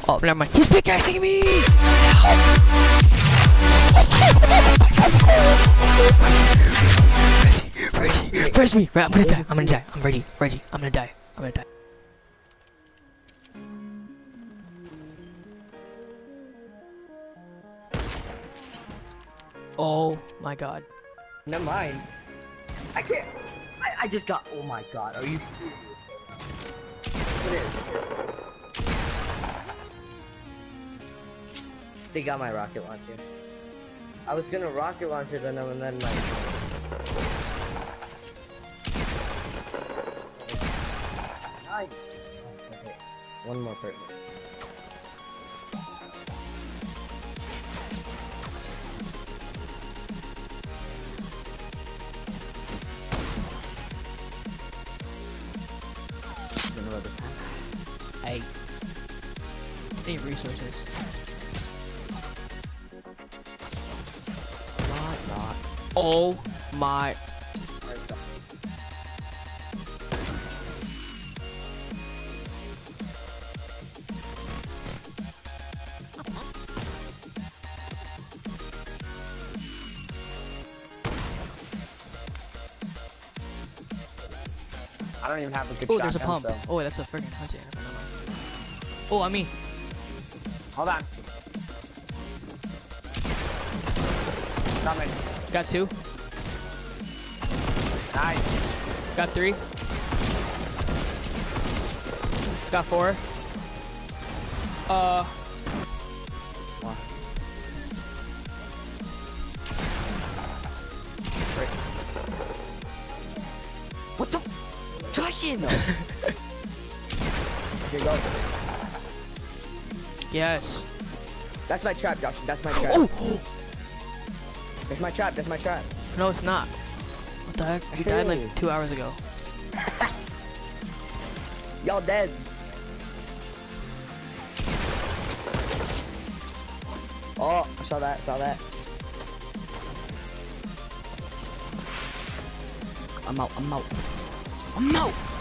Oh, never mind. He's pickaxing me! Reggie, press me. I'm gonna die. I'm gonna die. I'm ready. Reggie, I'm gonna die. I'm gonna die. Oh my god. Never mind. I can't. I just got. Oh my god. Are you serious? What is? They got my rocket launcher. I was gonna rocket launcher them and then like. Nice. Okay. One more person. I need resources. Not. Oh my. I don't even have a good Oh, shotgun. there's a pump. So. Oh, that's a freaking hunter. Oh, I mean. Hold on. Coming. Got 2. Nice. Got 3. Got 4. What the? Joshing! Here you go. Yes. That's my trap, Josh. That's my trap. Oh! That's my trap. That's my trap. No, it's not. What the heck? We died like 2 hours ago. Y'all dead. Oh, I saw that. Saw that. I'm out. I'm out. I'm out.